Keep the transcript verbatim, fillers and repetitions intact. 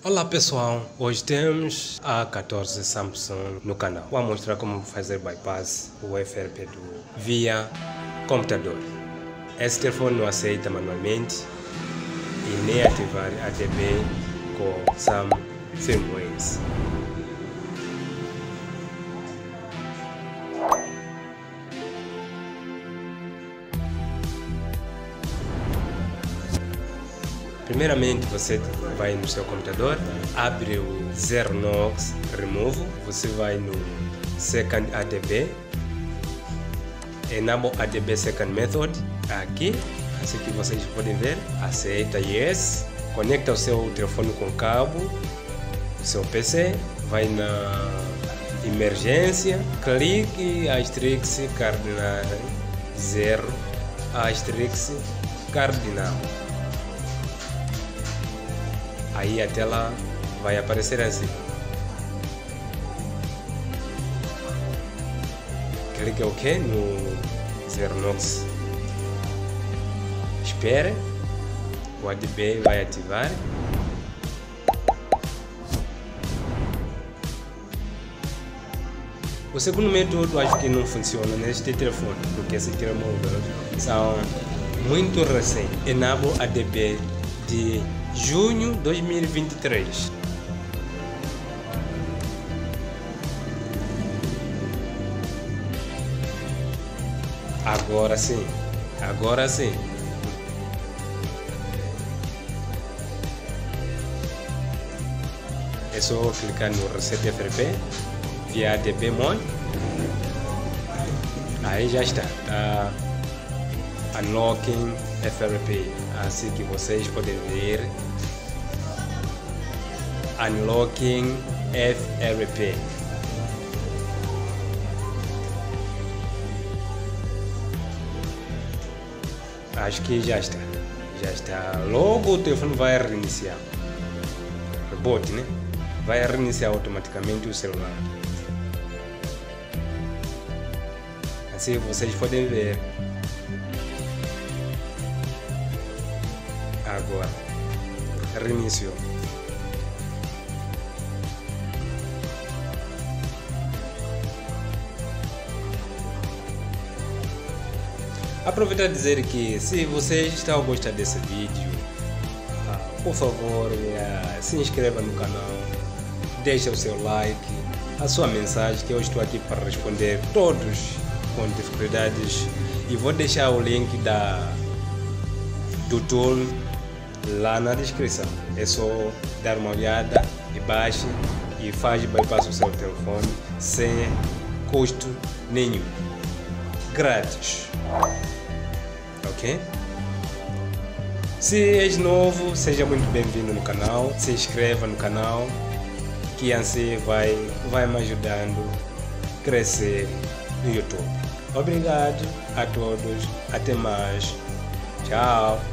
Olá pessoal, hoje temos a quatorze Samsung no canal. Vou mostrar como fazer bypass o F R P do via computador. Esse telefone não aceita manualmente e nem ativar A D B com some firmwares. Primeiramente, você vai no seu computador, abre o Zero Nox Remove, você vai no Second A D B, Enable A D B Second Method, aqui, assim que vocês podem ver, aceita Yes, conecta o seu telefone com cabo, o seu P C, vai na emergência, clique asterisco cardinal zero, asterisco cardinal. Aí a tela vai aparecer assim. Clique OK no Zero Nox. Espere. O A D B vai ativar. O segundo método acho que não funciona neste telefone, porque esse telemóvel são muito recentes. Enable A D B de junho de dois mil e vinte e três. Agora sim, agora sim. É só clicar no Reset F R P via A D B Mode. Aí já está, tá Unlocking F R P, assim que vocês podem ver. Unlocking F R P. Acho que já está, já está. Logo o telefone vai reiniciar. Reboot, né? Vai reiniciar automaticamente o celular. Assim vocês podem ver. Agora reiniciou. Aproveitar a dizer que se vocês estão a gostar desse vídeo, por favor se inscreva no canal, deixa o seu like, a sua mensagem, que eu estou aqui para responder todos com dificuldades, e vou deixar o link da do tool lá na descrição. É só dar uma olhada e baixe e faz bypass o seu telefone sem custo nenhum, grátis, ok? Se és novo, seja muito bem-vindo no canal, se inscreva no canal, que assim vai, vai me ajudando a crescer no YouTube. Obrigado a todos, até mais, tchau!